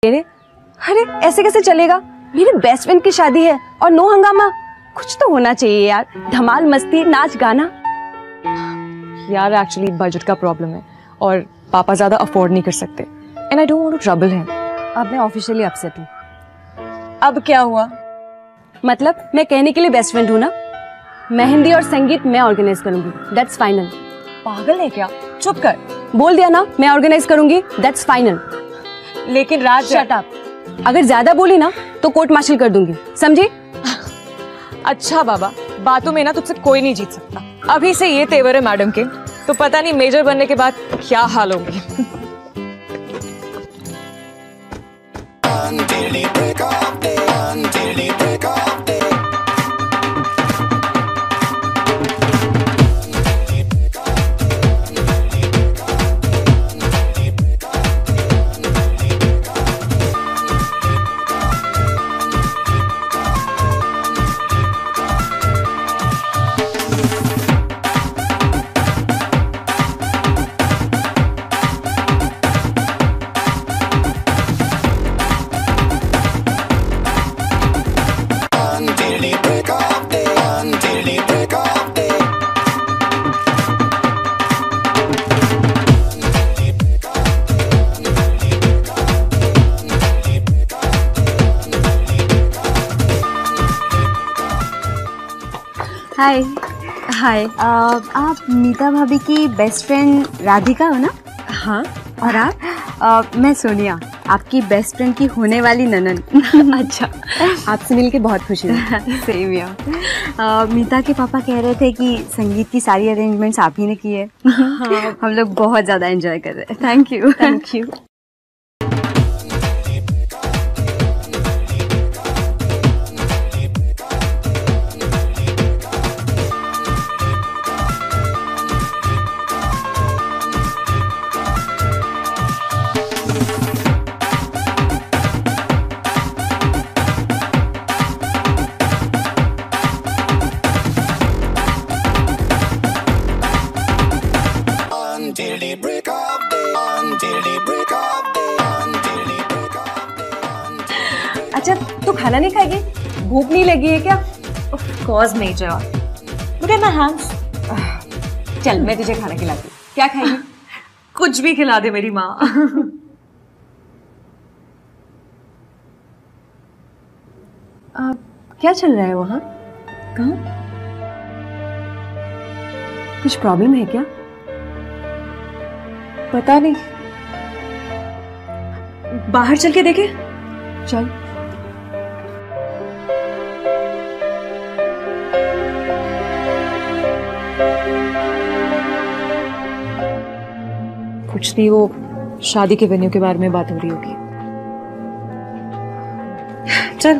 मेरे अरे ऐसे कैसे चलेगा? मेरी बेस्ट फ्रेंड की शादी है और नो हंगामा। कुछ तो होना चाहिए यार, धमाल मस्ती नाच गाना। यार एक्चुअली बजट का प्रॉब्लम है और पापा ज्यादा अफोर्ड नहीं कर सकते and I don't want to trouble him. अब मैं ऑफिशियली अपसेट हूँ। अब क्या हुआ? मतलब मैं कहने के लिए बेस्ट फ्रेंड हूँ ना। मेहंदी और संगीत मैं ऑर्गेनाइज करूंगी, दैट्स फाइनल। पागल है क्या? चुप कर। बोल दिया ना, मैं ऑर्गेनाइज करूंगी, दैट्स फाइनल। लेकिन राज शट अप। अगर ज्यादा बोली ना तो कोर्ट मार्शल कर दूंगी, समझी? अच्छा बाबा, बातों में ना तुझसे कोई नहीं जीत सकता। अभी से ये तेवर है मैडम के, तो पता नहीं मेजर बनने के बाद क्या हाल होंगे। हाय। हाय। आप मीता भाभी की बेस्ट फ्रेंड राधिका हो ना? हाँ। और आप? मैं सोनिया, आपकी बेस्ट फ्रेंड की होने वाली ननन। अच्छा, आपसे मिलके बहुत खुशी हुई। सेम यार। मीता के पापा कह रहे थे कि संगीत की सारी अरेंजमेंट्स आप ही ने की है। हाँ। हम लोग बहुत ज़्यादा एंजॉय कर रहे हैं। Thank you. Thank you. अच्छा, तू खाना नहीं खाएगी? भूख नहीं लगी है क्या? Of course major. Look at my hands. चल मैं तुझे खाना खिलाती हूँ। क्या खाएगी? कुछ भी खिला दे मेरी माँ। क्या चल रहा है वहाँ? कहाँ? कुछ प्रॉब्लम है क्या? पता नहीं, बाहर चल के देखे। चल। कुछ नहीं, वो शादी के वेन्यू के बारे में बात हो रही होगी। चल।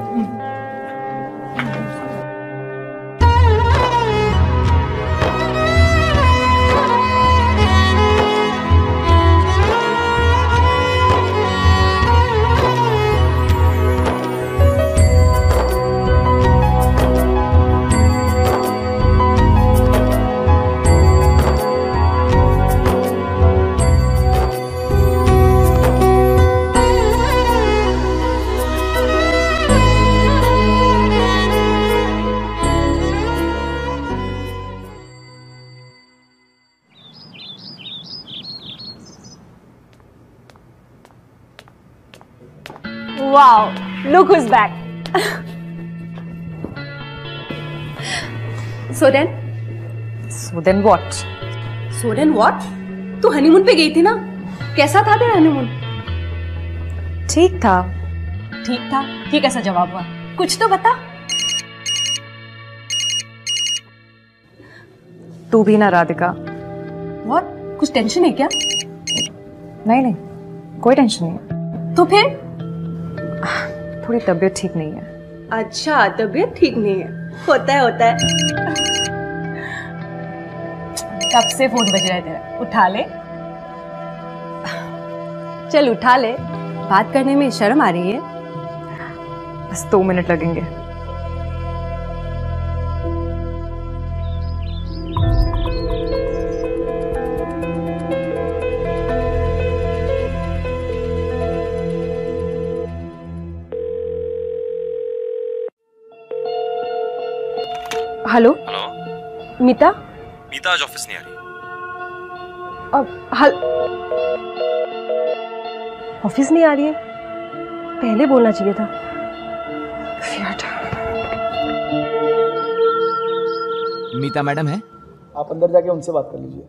Wow, look who's back. So then? So then what? So then what? तू हनीमून पे गई थी ना? कैसा था तेरा हनीमून? ठीक था। ठीक था? ये कैसा जवाब हुआ? कुछ तो बता। तू भी ना राधिका। What? कुछ टेंशन है क्या? नहीं नहीं, कोई टेंशन नहीं है। तो फिर? थोड़ी तबीयत ठीक नहीं है। अच्छा, तबीयत ठीक नहीं है। होता है। कब से फोन बज रहा है तेरा? उठा ले। चल उठा ले। बात करने में शर्म आ रही है? बस 2 मिनट लगेंगे। हेलो हेलो मीता। मीता आज ऑफिस नहीं आ रही। ऑफिस नहीं आ रही है? पहले बोलना चाहिए था। मीता मैडम है? आप अंदर जाके उनसे बात कर लीजिए।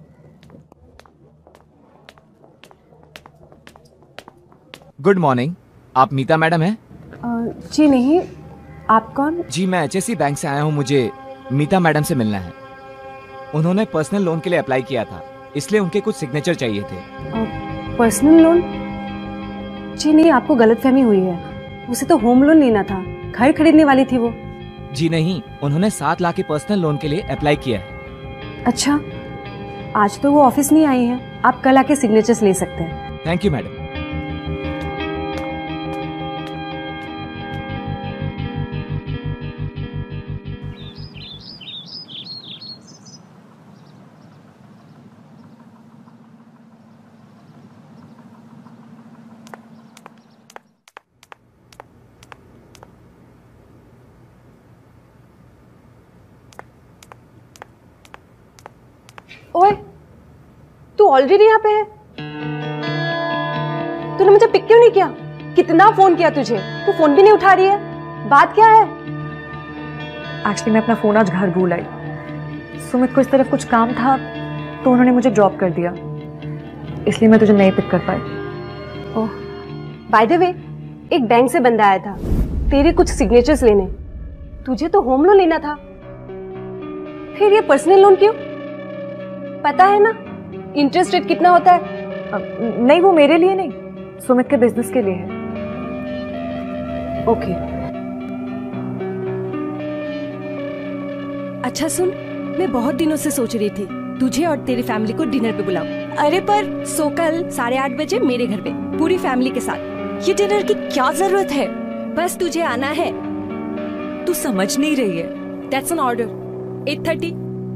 गुड मॉर्निंग, आप मीता मैडम हैं? जी नहीं, आप कौन? जी मैं HSC बैंक से आया हूँ, मुझे मीता मैडम से मिलना है। उन्होंने पर्सनल लोन के लिए अप्लाई किया था, इसलिए उनके कुछ सिग्नेचर चाहिए थे। Personal loan? जी नहीं, आपको गलतफहमी हुई है। उसे तो होम लोन लेना था, घर खरीदने वाली थी वो। जी नहीं, उन्होंने 7 लाख के पर्सनल लोन के लिए अप्लाई किया है। अच्छा, आज तो वो ऑफिस नहीं आई है, आप कल आके सिग्नेचर्स ले सकते हैं। Thank you madam. ओए, तू ऑलरेडी यहाँ पे है? तूने मुझे पिक क्यों नहीं किया? कितना फोन किया तुझे, तू फोन भी नहीं उठा रही है। बात क्या है? एक्चुअली मैं अपना फोन आज घर भूल आई। सुमित को इस तरफ कुछ काम था तो उन्होंने मुझे ड्रॉप कर दिया, इसलिए मैं तुझे नहीं पिक कर पाई। ओह, बाय द वे, एक बैंक से बंदा आया था तेरे कुछ सिग्नेचर्स लेने। तुझे तो होम लोन लेना था, फिर ये पर्सनल लोन क्यों? पता है ना इंटरेस्ट रेट कितना होता है? नहीं, वो मेरे लिए नहीं, सुमित के बिजनेस के लिए है। ओके। अच्छा सुन, मैं बहुत दिनों से सोच रही थी तुझे और तेरी फैमिली को डिनर पे बुलाऊं। अरे पर सो कल 8:30 बजे मेरे घर पे पूरी फैमिली के साथ। ये डिनर की क्या जरूरत है? बस तुझे आना है। तू समझ नहीं रही है। That's an order. 8:30।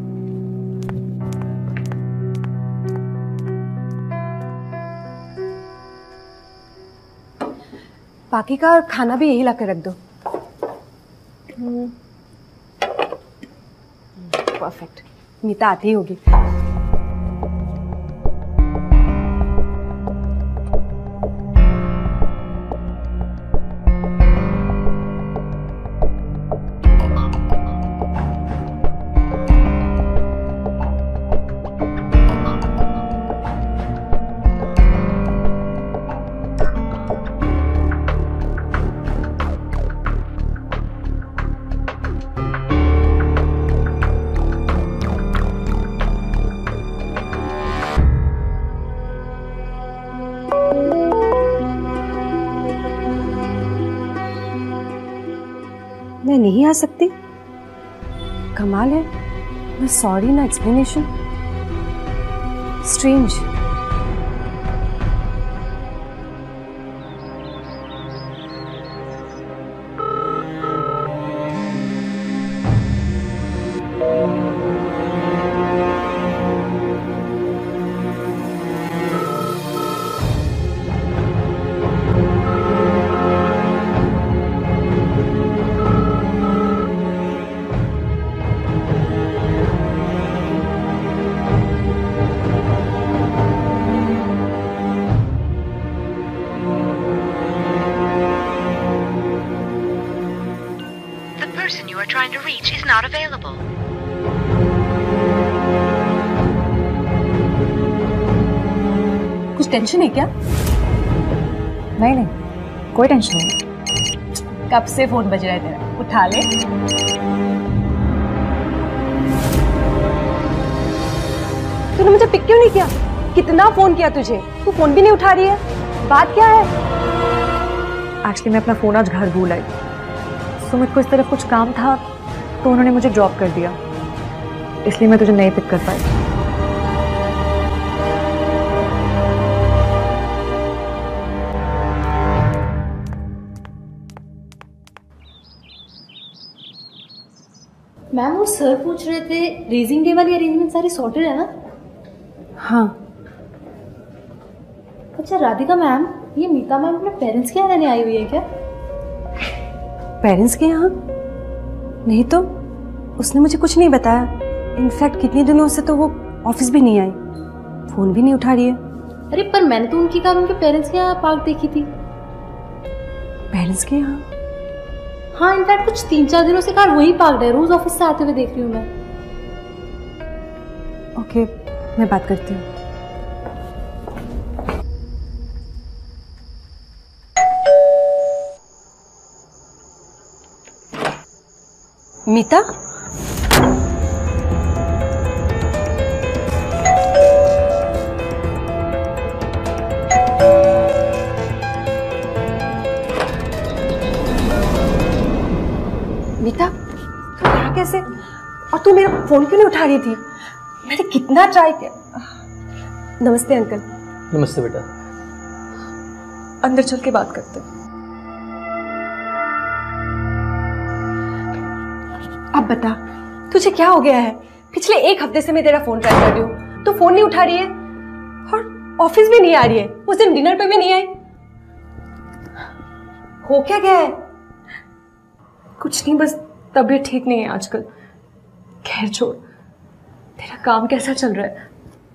बाकी का खाना भी यही ला कर रख दो। परफेक्ट। मीता आती ही होगी। मैं नहीं आ सकती? कमाल है, ना सॉरी ना explanation. Strange. You are trying to reach is not available. कुछ टेंशन है क्या? नहीं, कोई टेंशन नहीं। कब से फोन बज रहा है तेरा? उठा ले। तूने मुझे पिक क्यों नहीं किया? कितना फोन किया तुझे, तू फोन भी नहीं उठा रही है। बात क्या है? एक्चुअली मैं अपना फोन आज घर भूल आई। सुमित को इस तरफ कुछ काम था तो उन्होंने मुझे ड्रॉप कर दिया, इसलिए मैं तुझे नहीं पिक कर पाई। मैम वो सर पूछ रहे थे रेजिंग डे वाली अरेंजमेंट सारी सॉर्टेड है ना? हाँ। अच्छा राधिका मैम, ये मीता मैम अपने पेरेंट्स के यहाँ रहने आई हुई है क्या? पेरेंट्स के यहाँ? नहीं तो उसने मुझे कुछ नहीं बताया। इनफैक्ट कितने दिनों से तो वो ऑफिस भी नहीं आई, फोन भी नहीं उठा रही है। अरे पर मैंने तो उनकी कार उनके पेरेंट्स के यहाँ पार्क देखी थी। पेरेंट्स के यहाँ? हाँ, इनफैक्ट कुछ 3-4 दिनों से कार वही पार्क है। रोज ऑफिस से आते हुए देख रही हूँ मैं। ओके, मैं बात करती हूँ। मीता? मीता, तू यहाँ कैसे? और तू मेरा फोन क्यों नहीं उठा रही थी? मैंने कितना ट्राई किया। नमस्ते अंकल। नमस्ते बेटा। अंदर चल के बात करते हैं। अब बता, तुझे क्या हो गया है? पिछले 1 हफ्ते से मैं तेरा फोन ट्राई कर रही हूँ, तू फोन नहीं उठा रही है और ऑफिस भी नहीं आ रही है। उस दिन डिनर पे भी नहीं आई। हो क्या गया है? कुछ नहीं, बस तबीयत ठीक नहीं है आजकल। खैर छोड़, तेरा काम कैसा चल रहा है?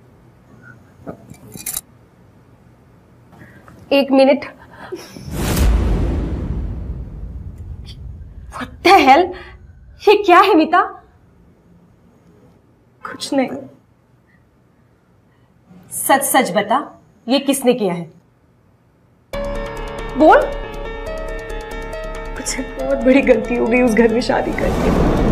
1 मिनट। What the hell? ये क्या है मीता? कुछ नहीं। सच सच बता, ये किसने किया है? बोल। मुझसे बहुत बड़ी गलती हो गई उस घर में शादी करके।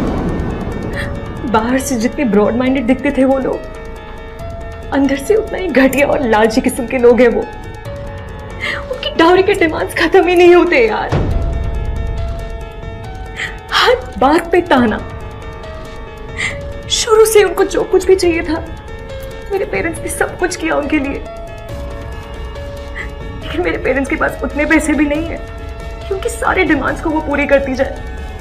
बाहर से जितने ब्रॉड माइंडेड दिखते थे वो लोग, अंदर से उतना ही घटिया और लालची किस्म के लोग हैं वो। उनकी डाउरी के डिमांड्स खत्म ही नहीं होते यार। हर बात पे ताना। शुरू से उनको जो कुछ भी चाहिए था, मेरे पेरेंट्स ने सब कुछ किया उनके लिए। लेकिन मेरे पेरेंट्स के पास उतने पैसे भी नहीं है कि उनके सारे डिमांड्स को वो पूरी करती जाए।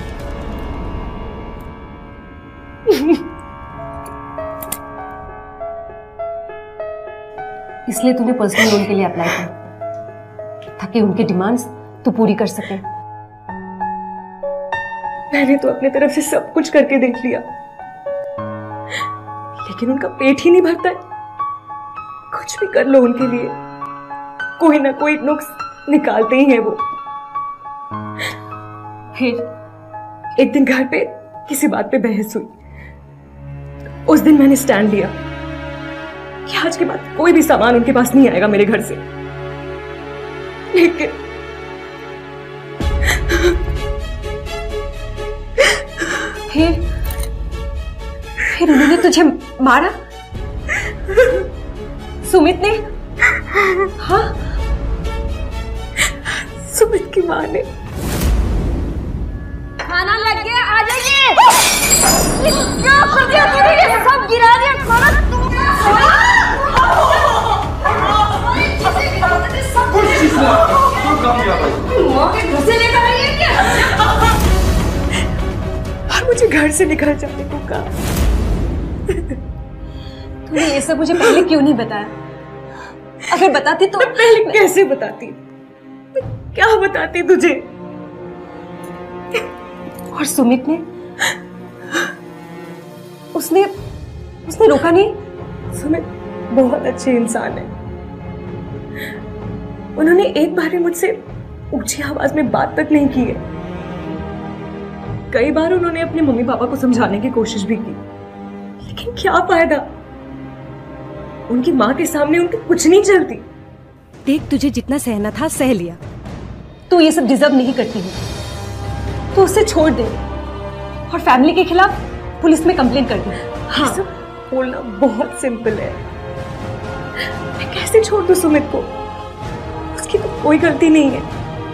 इसलिए तूने पर्सनल लोन के लिए अप्लाई किया, ताकि उनके डिमांड्स तू पूरी कर सके। मैंने तो अपने तरफ से सब कुछ करके देख लिया, लेकिन उनका पेट ही नहीं भरता है। कुछ भी कर लो उनके लिए, कोई ना कोई नुक्स निकालते ही है वो। फिर एक दिन घर पे किसी बात पे बहस हुई। उस दिन मैंने स्टैंड लिया कि आज के बाद कोई भी सामान उनके पास नहीं आएगा मेरे घर से। लेकिन फिर उन्होंने तुझे मारा? सुमित ने? हाँ, सुमित की माँ ने। खाना लग गया, आ जाइए। क्या कर दिया तूने? सब गिरा दिया खाना। माँ के घर से लेकर आई है क्या? और मुझे घर से निकल जाने को कहा। तूने ये सब मुझे पहले क्यों नहीं बताया? अगर बताती तो पहले कैसे बताती? क्या बताती तुझे? और सुमित ने? उसने रोका नहीं? सुमित बहुत अच्छे इंसान है। उन्होंने एक बार भी मुझसे ऊंची आवाज में बात तक नहीं की है। कई बार उन्होंने अपने मम्मी पापा को समझाने की कोशिश भी की, लेकिन क्या फायदा? उनकी माँ के सामने उनकी कुछ नहीं चलती। देख, तुझे जितना सहना था सह लिया। तू ये सब डिजर्व नहीं करती है, तो उसे छोड़ दे और फैमिली के खिलाफ पुलिस में कंप्लेंट कर दे। हाँ, सब बोलना बहुत सिंपल है। मैं कैसे छोड़ दूं सुमित को? उसकी तो कोई गलती नहीं है।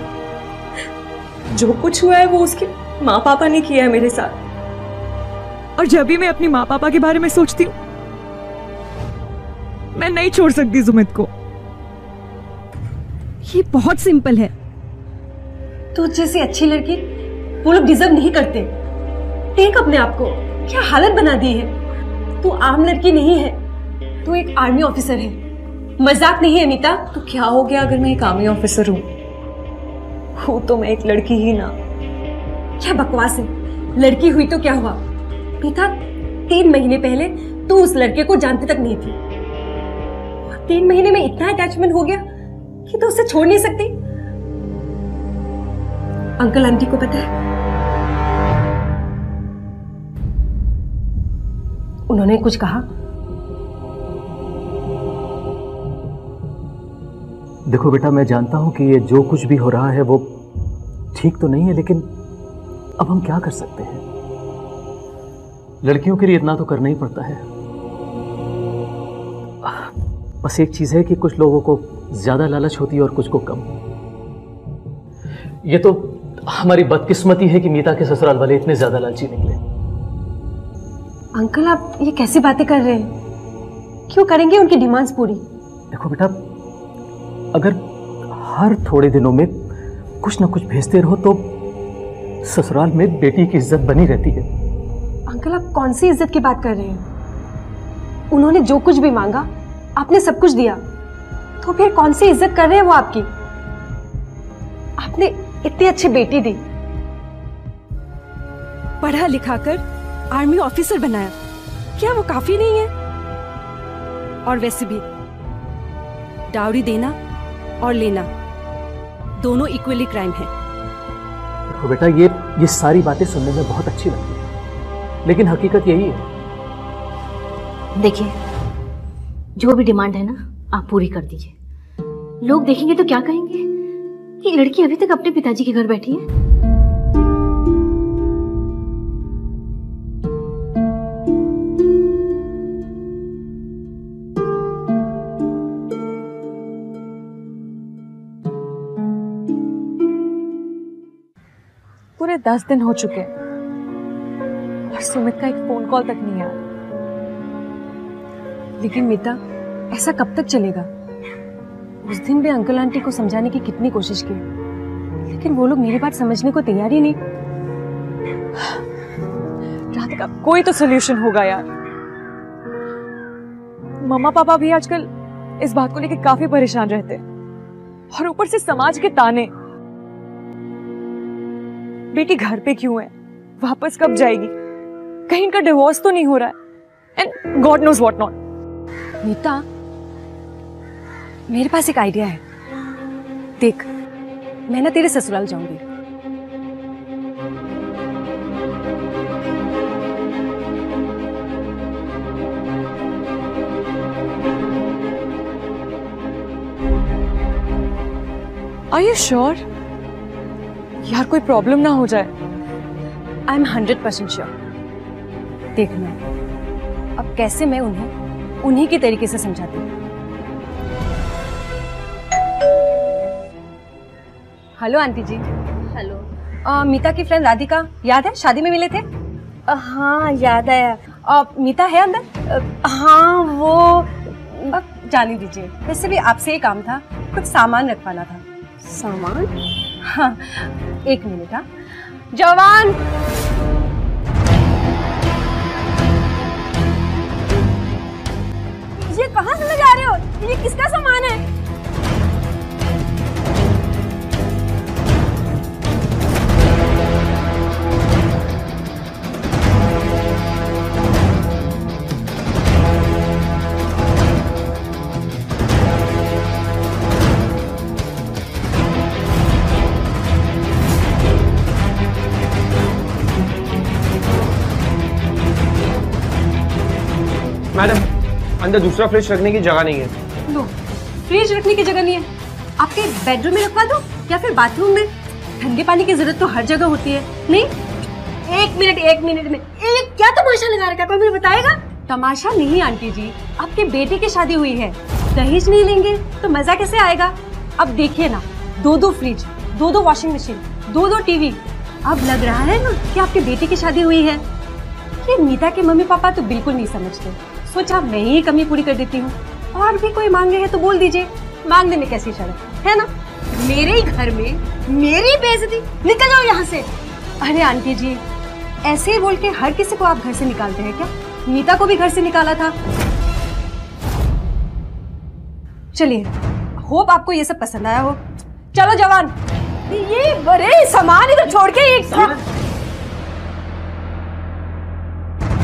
जो कुछ हुआ है वो उसके माँ पापा ने किया है मेरे साथ। और जब भी मैं अपनी माँ पापा के बारे में सोचती हूँ, मैं नहीं छोड़ सकती सुमित को। ये बहुत सिंपल है। तू जैसी अच्छी लड़की वो लोग डिजर्व नहीं करते। देख अपने आप को क्या हालत बना दी है। तू आम लड़की नहीं है, तू एक आर्मी ऑफिसर है। मजाक नहीं है मीता। तो क्या हो गया अगर मैं एक आर्मी ऑफिसर हूँ? तो मैं एक लड़की ही ना। क्या बकवास है। लड़की हुई तो क्या हुआ, मीता, 3 महीने पहले तू उस लड़के को जानती तक नहीं थी और 3 महीने में इतना अटैचमेंट हो गया कि तू उसे छोड़ नहीं सकती। अंकल आंटी को पता है? उन्होंने कुछ कहा? देखो बेटा, मैं जानता हूं कि ये जो कुछ भी हो रहा है वो ठीक तो नहीं है, लेकिन अब हम क्या कर सकते हैं? लड़कियों के लिए इतना तो करना ही पड़ता है। बस एक चीज है कि कुछ लोगों को ज्यादा लालच होती है और कुछ को कम। ये तो हमारी बदकिस्मती है कि मीता के ससुराल वाले इतने ज्यादा लालची निकले। अंकल, आप ये कैसी बातें कर रहे हैं? क्यों करेंगे उनकी डिमांड्स पूरी? देखो बेटा, अगर हर थोड़े दिनों में कुछ ना कुछ भेजते रहो तो ससुराल में बेटी की इज्जत बनी रहती है। अंकल, आप कौन सी इज्जत की बात कर रहे हैं? उन्होंने जो कुछ भी मांगा आपने सब कुछ दिया, तो फिर कौन सी इज्जत कर रहे हैं वो आपकी? आपने इतनी अच्छी बेटी दी, पढ़ा लिखा कर आर्मी ऑफिसर बनाया, क्या वो काफी नहीं है? और वैसे भी डाउरी देना और लेना दोनों इक्वली क्राइम है। देखो बेटा, ये सारी बातें सुनने में बहुत अच्छी लगती है, लेकिन हकीकत यही है। देखिए, जो भी डिमांड है ना, आप पूरी कर दीजिए। लोग देखेंगे तो क्या कहेंगे कि लड़की अभी तक अपने पिताजी के घर बैठी है। पूरे 10 दिन हो चुके हैं और सुमित का एक फोन कॉल तक नहीं आया। लेकिन मीता, ऐसा कब तक चलेगा? उस दिन भी अंकल आंटी को समझाने की कितनी कोशिश की, लेकिन वो लोग मेरी बात समझने को तैयार ही नहीं। राधिका, कोई तो सोल्यूशन होगा यार। मम्मा पापा भी आजकल इस बात को लेकर काफी परेशान रहते हैं, और ऊपर से समाज के ताने। बेटी घर पे क्यों है, वापस कब जाएगी, कहीं इनका डिवोर्स तो नहीं हो रहा है, and God knows what not. Meeta, मेरे पास एक आइडिया है। देख, मैं ना तेरे ससुराल जाऊंगी। Are you sure? यार कोई प्रॉब्लम ना हो जाए। I am 100% sure. देखना अब कैसे मैं उन्हें उन्हीं के तरीके से समझाती हूँ। Hello aunty ji. Hello. Meeta की फ्रेंड राधिका, याद है शादी में मिले थे? हाँ, याद आया। मीता है अंदर? हाँ, वो जाने दीजिए, वैसे भी आपसे ही काम था, कुछ सामान रखवाना था। सामान? हाँ, 1 मिनट। हाँ जवान, ये कहाँ से ले जा रहे हो? ये किसका सामान है? मैडम, अंदर दूसरा फ्रिज रखने की जगह नहीं है। लो, फ्रिज रखने की जगह नहीं है? आपके बेडरूम में रखवा दो या फिर बाथरूम में? ठंडे पानी की जरूरत तो हर जगह होती है। नहीं, 1 मिनट में क्या तमाशा लगा रखा है, कोई मुझे बताएगा? तमाशा नहीं आंटी जी, आपके बेटे की शादी हुई है, दहेज नहीं लेंगे तो मजा कैसे आएगा? अब देखिए ना, 2 फ्रिज, 2 वॉशिंग मशीन, 2 टीवी। अब लग रहा है ना कि आपके बेटे की शादी हुई है। ये मीता के मम्मी पापा तो बिल्कुल नहीं समझते। सोचा मैं ही कमी पूरी कर देती हूँ। और भी कोई मांगे है तो बोल दीजिए, मांगने में कैसी शर्म है ना? मेरे ही घर में मेरी बेइज्जती, निकल जाओ यहाँ से। अरे आंटी जी, ऐसे ही बोल के हर किसी को आप घर से निकालते हैं क्या? मीता को भी घर से निकाला था। चलिए, होप आपको ये सब पसंद आया हो। चलो जवान, ये बड़े सामान इधर छोड़ के एक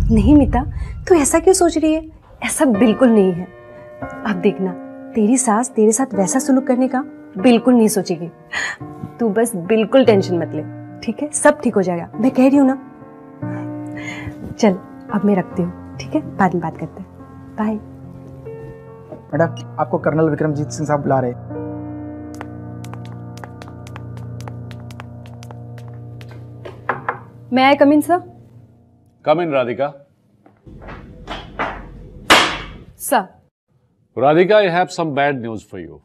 नहीं मीता, तू ऐसा क्यों सोच रही है? ऐसा बिल्कुल नहीं है। अब देखना, तेरी सास तेरे साथ वैसा सुलूक करने का बिल्कुल नहीं सोचेगी। तू बस बिल्कुल टेंशन मत ले, ठीक है? सब ठीक हो जाएगा, मैं कह रही हूँ ना। चल अब मैं रखती हूँ, ठीक है? बाद में बात करते हैं। बाय। मैडम, आपको कर्नल विक्रमजीत सिंह साहब बुला रहे हैं। मैं come in sir? Come in Radhika. Sir. Radhika, I have some bad news for you.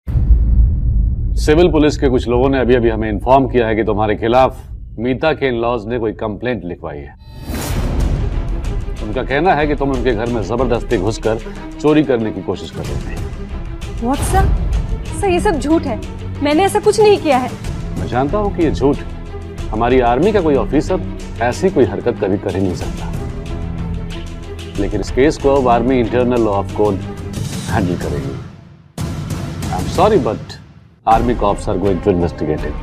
Civil police के कुछ लोगों ने अभी अभी हमें इन्फॉर्म किया है कि तुम्हारे खिलाफ मीता के इन-लॉज ने कोई कंप्लेंट लिखवाई है। उनका कहना है कि तुम उनके घर में जबरदस्ती घुसकर चोरी करने की कोशिश कर रहे थे। What sir? सर ये सब झूठ है, मैंने ऐसा कुछ नहीं किया है। मैं जानता हूं कि ये झूठ, हमारी आर्मी का कोई ऑफिसर ऐसी कोई हरकत कभी कर ही नहीं सकता, लेकिन इस केस को अब army internal law of code handle करेगी। I am sorry but army cops are going to investigate it.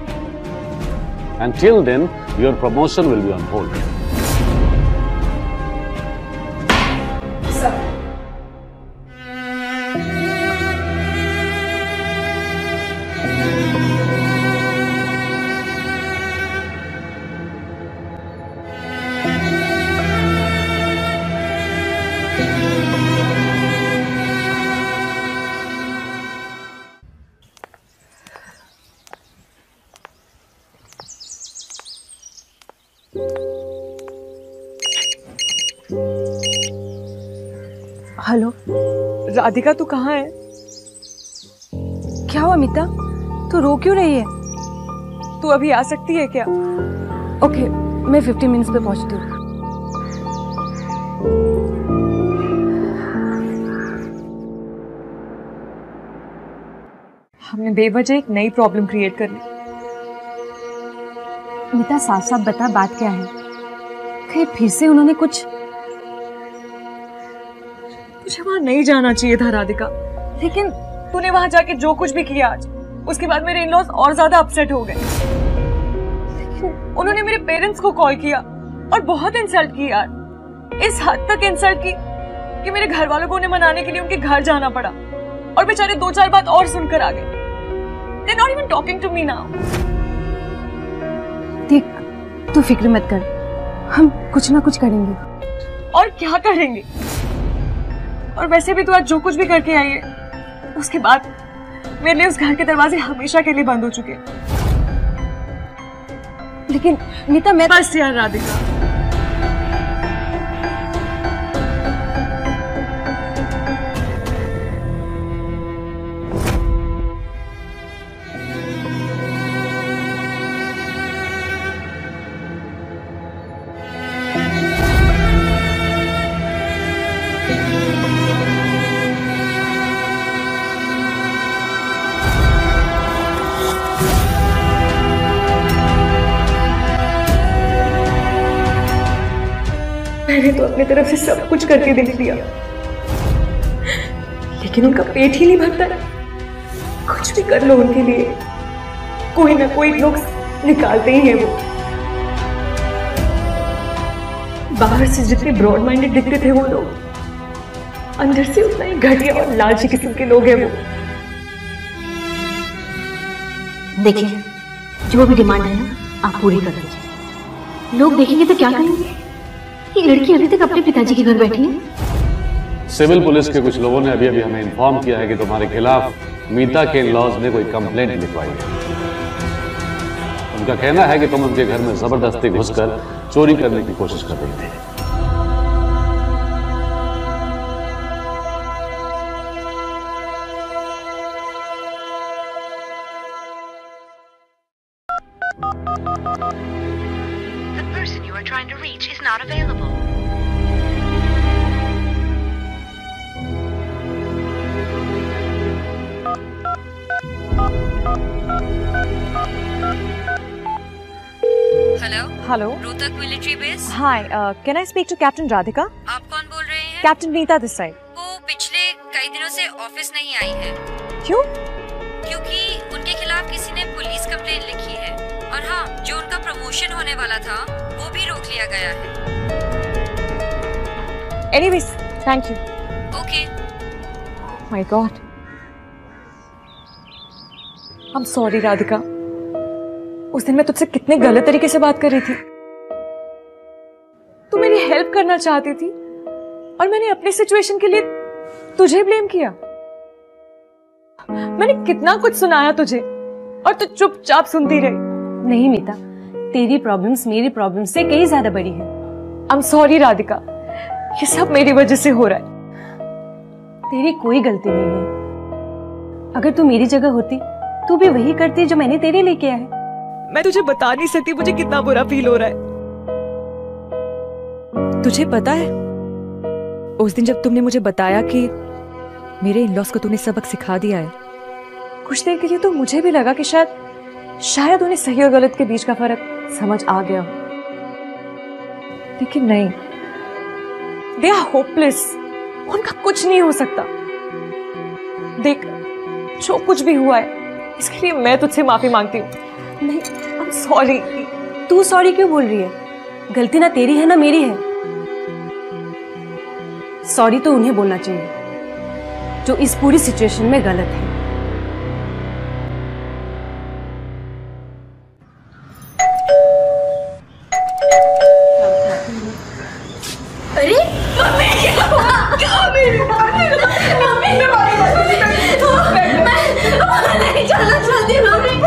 Until then, your promotion will be on hold. Sir. Hello Radhika, तू कहाँ है? क्या हुआ मीता, तू रो क्यों रही है? तू अभी आ सकती है क्या? ओके, मैं 15 मिनट्स पे पहुंचती हूँ। हमने बेवजह एक नई प्रॉब्लम क्रिएट कर ली। मीता, साफ साफ बता, बात क्या है? कहीं फिर से उन्होंने कुछ? तुझे वहां नहीं जाना चाहिए था राधिका, लेकिन तूने वहां जाके जो कुछ भी किया आज, उसके बाद मेरे इन-लॉज और ज्यादा अपसेट हो गए। लेकिन उन्होंने मेरे पेरेंट्स को कॉल किया और बहुत इंसल्ट की यार, इस हद तक इंसल्ट की कि मेरे घर वालों को उन्हें मनाने के लिए उनके घर जाना पड़ा और बेचारे 2-4 बात और सुनकर आ गए। They're not even talking to me now. देख, तू फिक्र मत कर, हम कुछ ना कुछ करेंगे। और क्या करेंगे? और वैसे भी तू आज जो कुछ भी करके आई है, उसके बाद मेरे लिए उस घर के दरवाजे हमेशा के लिए बंद हो चुके। लेकिन मीता, मैं बस यार राधिका, मैंने तो अपनी तरफ से सब कुछ करके देख लिया, लेकिन उनका पेट ही नहीं भरता है। कुछ भी कर लो उनके लिए, कोई ना कोई नुक्स निकालते ही है वो। बाहर से जितने ब्रॉड माइंडेड दिखते थे वो लोग, अंदर से उतना ही घटिया और लालची किस्म के लोग हैं वो। देखिए, जो भी डिमांड है ना, आप पूरी कर दीजिए। लोग देखेंगे तो क्या कहेंगे? ये लड़की अभी तक अपने पिताजी के घर बैठी है। सिविल पुलिस के कुछ लोगों ने अभी अभी हमें इन्फॉर्म किया है कि तुम्हारे खिलाफ मीता के इन-लॉज ने कोई कंप्लेंट लिखवाई है। उनका कहना है कि तुम उनके घर में जबरदस्ती घुसकर चोरी करने की कोशिश कर रही थी। The person you are trying to reach is not available. Hello, Rohtak military base. Hi, can I speak to captain Radhika? आप कौन बोल रहे हैं? Captain Neeta this side. वो पिछले कई दिनों से ऑफिस नहीं आई है। क्यों? क्योंकि उनके खिलाफ किसी ने पुलिस कंप्लेंट लिखी है, और हाँ, जो उनका प्रमोशन होने वाला था वो भी रोक लिया गया है। Anyways thank you. Okay. My God, I am sorry Radhika. उस दिन मैं तुझसे कितने गलत तरीके से बात कर रही थी। तू मेरी हेल्प करना चाहती थी और मैंने अपनी सिचुएशन के लिए तुझे ब्लेम किया। मैंने कितना कुछ सुनाया तुझे और तू चुपचाप सुनती रही। नहीं मीता, तेरी प्रॉब्लम्स मेरी प्रॉब्लम से कहीं ज्यादा बड़ी है। आई एम सॉरी राधिका, ये सब मेरी वजह से हो रहा है। तेरी कोई गलती नहीं है। अगर तू मेरी जगह होती तू भी वही करती जो मैंने तेरे लिए किया है। मैं तुझे बता नहीं सकती मुझे कितना बुरा फील हो रहा है। तुझे पता है, उस दिन जब तुमने मुझे बताया कि मेरे इन-लॉज को तूने सबक सिखा दिया है, कुछ देर के लिए तो मुझे भी लगा कि शायद उन्हें सही और गलत के बीच का फर्क समझ आ गया हो, लेकिन नहीं। दे आर होपलेस, उनका कुछ नहीं हो सकता। देख, जो कुछ भी हुआ है इसके लिए मैं तुझसे माफी मांगती हूँ। नहीं, आई एम सॉरी। तू सॉरी क्यों बोल रही है? गलती ना तेरी है ना मेरी है। सॉरी तो उन्हें बोलना चाहिए जो इस पूरी सिचुएशन में गलत है। अरे नहीं जाना चाहती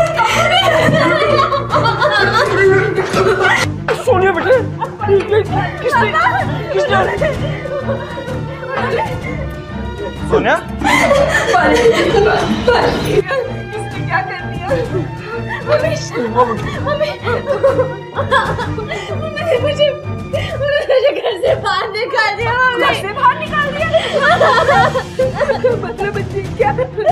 सोनिया बेटे, किसने सोनिया क्या कर दिया? मुझे घर से बाहर निकाल दिया। घर से बाहर निकाल दिया मतलब बच्ची क्या?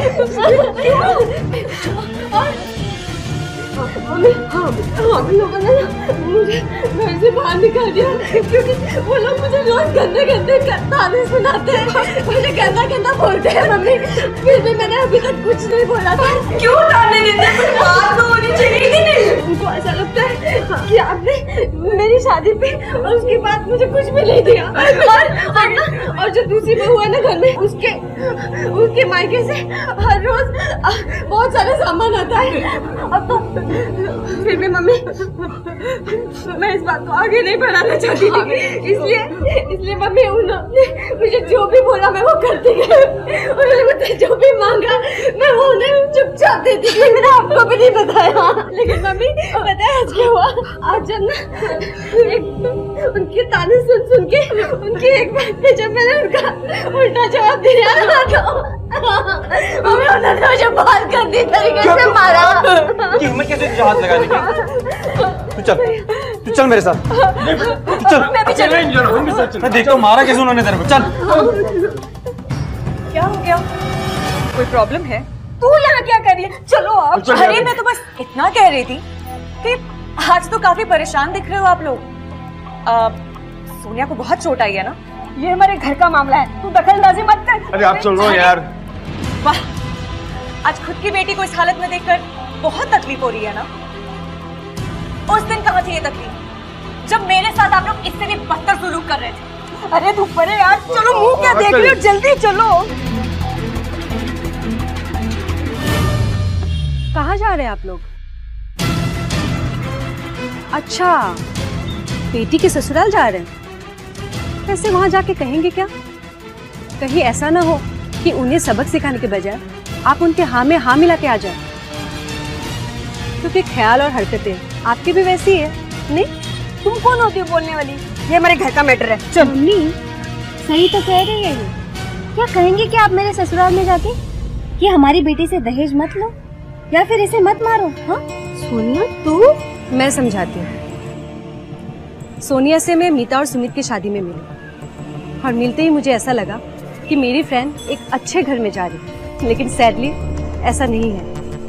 हम लोगों ने मुझे घर से बाहर निकाल दिया क्योंकि वो लोग मुझे रोज गंदे गंदे ताने सुनाते हैं, मुझे गंदा गंदा बोलते हैं मम्मी। फिर भी मैंने अभी तक कुछ नहीं बोला था। क्यों ताने देते हैं? कुछ बात तो होनी चाहिए कि नहीं? उनको ऐसा लगता है कि आपने मेरी शादी पे और उसके बाद मुझे कुछ भी नहीं दिया। और जो दूसरी बहू है ना घर में, उसके मायके से हर रोज बहुत सारा सामान आता है। अब तो फिर भी मम्मी, मैं इस बात को आगे नहीं बढ़ाना चाहती थी, इसलिए मम्मी उन्होंने मुझे जो भी बोला मैं वो करती गई। उन्होंने मुझसे जो भी मांगा मैं वो उन्हें चुपचाप देती गई। मैंने आपको भी नहीं बताया। लेकिन मम्मी पता है आज क्या हुआ? आज जब ना उनके ताने सुन के उनकी एक बात पे जब मैंने उनका उल्टा जवाब दिया मम्मी उन्होंने मुझे बहुत गंदी तरीके से मारा। कि हिम्मत कैसे तुझे हाथ लगाने की? तू चल मेरे साथ। तू चल। मैं भी चलूं। मैं देखता हूँ मारा कैसे उन्होंने तेरे को। चल। क्या हो गया? कोई प्रॉब्लम है? तू यहाँ क्या कर रही है? चलो आप। अरे मैं तो बस इतना कह रही थी कि आज तो काफी परेशान दिख रहे हो आप लोग। सोनिया को बहुत चोट आई है ना? ये हमारे घर का मामला है, तू दखलंदाजी मत कर। अरे आप चल रहे हो यार। वाह, आज खुद की बेटी को इस हालत में देखकर बहुत तकलीफ हो रही है ना? उस दिन कहाँ थी ये तकलीफ जब मेरे साथ आप लोग इससे भी बदतर सुलूक कर रहे थे? अरे तू परे यार, चलो मुंह क्या देख रही हो, जल्दी चलो। कहाँ जा रहे हैं आप लोग? अच्छा, बेटी के ससुराल जा रहे हैं। वैसे वहां जाके कहेंगे क्या? कहीं ऐसा ना हो कि उन्हें सबक सिखाने के बजाय आप उनके हाँ में हाँ मिला के आ जाए। क्योंकि ख्याल और हरकतें आपकी भी वैसी है। नहीं, तुम कौन होती हो बोलने वाली? ये हमारे घर का मैटर है। चल। मम्मी सही तो कह रही है ये। क्या कहेंगे कि आप मेरे ससुराल में जाके कि हमारी बेटी से दहेज मत लो या फिर इसे मत मारो? हाँ सोनिया, तू मैं समझाती हूँ। सोनिया से मैं मीता और सुमित की शादी में मिली और मिलते ही मुझे ऐसा लगा कि मेरी फ्रेंड एक अच्छे घर में जा रही है, लेकिन सैडली ऐसा नहीं है।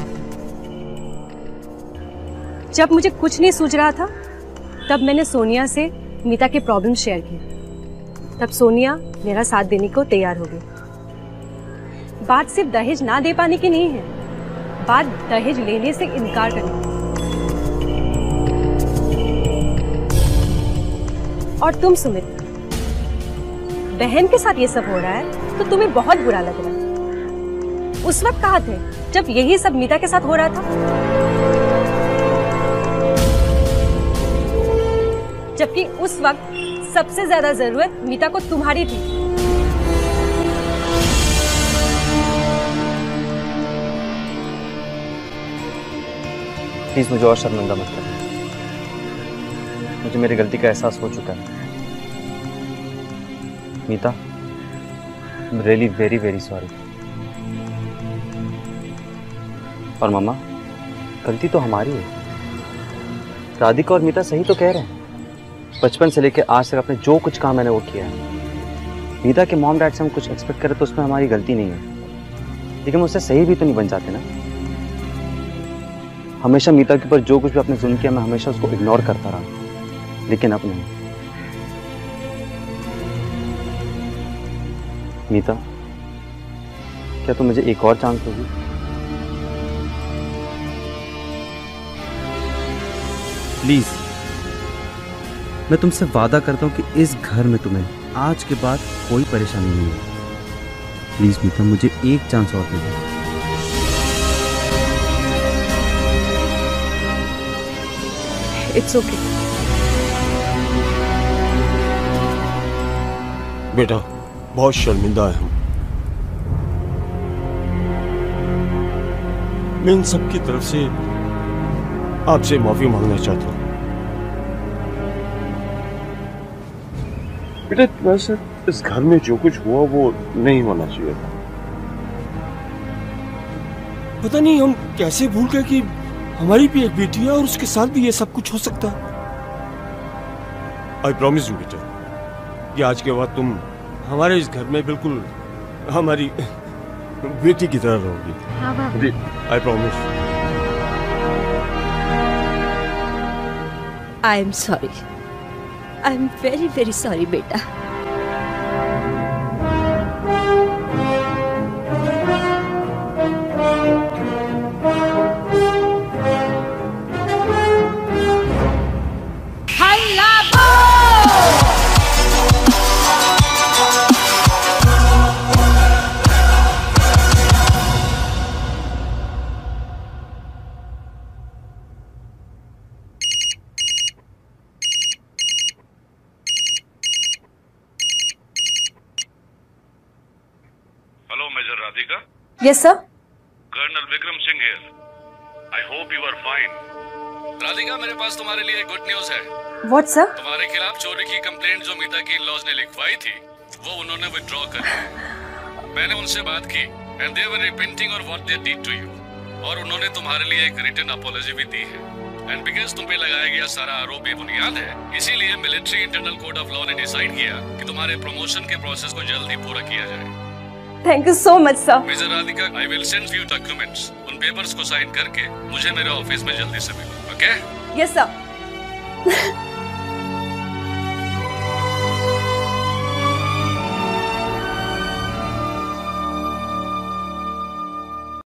जब मुझे कुछ नहीं सूझ रहा था तब मैंने सोनिया से मीता के प्रॉब्लम शेयर किए। तब सोनिया मेरा साथ देने को तैयार हो गई। बात सिर्फ दहेज ना दे पाने की नहीं है, बात दहेज लेने से इनकार करने की। और तुम सुमित, बहन के साथ ये सब हो रहा है तो तुम्हें बहुत बुरा लग रहा है। उस वक्त कहाँ थे जब यही सब मीता के साथ हो रहा था? जबकि उस वक्त सबसे ज्यादा जरूरत मीता को तुम्हारी थी। प्लीज मुझे और शर्मिंदा मत कर। मुझे मेरी गलती का एहसास हो चुका है। मीता, I'm really very very sorry। और मम्मा, गलती तो हमारी है। राधिका और मीता सही तो कह रहे हैं। बचपन से लेकर आज तक अपने जो कुछ काम मैंने वो किया है। मीता के मॉम डैड से हम कुछ एक्सपेक्ट करें तो उसमें हमारी गलती नहीं है, लेकिन मुझसे सही भी तो नहीं बन जाते ना। हमेशा मीता के ऊपर जो कुछ भी आपने जुल्म किया मैं हमेशा उसको इग्नोर करता रहा, लेकिन अब नहीं। मीता, क्या तुम मुझे एक और चांस दोगी? प्लीज, मैं तुमसे वादा करता हूं कि इस घर में तुम्हें आज के बाद कोई परेशानी नहीं है। प्लीज मीता, मुझे एक चांस और दे दो। It's okay. बेटा, बहुत शर्मिंदा है हम। मैं इन सब की तरफ से आपसे माफी मांगना चाहता हूँ। बेटा, वैसे इस घर में जो कुछ हुआ वो नहीं होना चाहिए था। पता नहीं हम कैसे भूल गए कि हमारी भी एक बेटी है और उसके साथ भी ये सब कुछ हो सकता है। आई प्रॉमिस यू बेटा कि आज के बाद तुम हमारे इस घर में बिल्कुल हमारी बेटी की तरह रहोगी। I promise. I am sorry, I am very very sorry बेटा। Yes sir. Colonel Vikram Singh here. I hope you are fine. Radhika, मेरे पास तुम्हारे लिए गुड न्यूज है। What sir? तुम्हारे खिलाफ चोरी की कंप्लेंट जो मीता की इन-लॉज ने लिखवाई थी वो उन्होंने विथड्रॉ कर ली। मैंने उनसे बात की and they were repenting of what they did to you, और उन्होंने तुम्हारे लिए एक रिटन अपॉलजी भी दी है। एंड बिकॉज़ तुम पे लगाया गया सारा आरोप बेबुनियाद है, इसीलिए military internal code of law ने डिसाइड किया कि तुम्हारे प्रमोशन के प्रोसेस को जल्द ही पूरा किया जाए। Thank you so much sir. Mister Radhika, I will send you documents. उन पेपर्स को साइन करके मुझे मेरे ऑफिस में जल्दी से मिलो। ओके? Yes sir.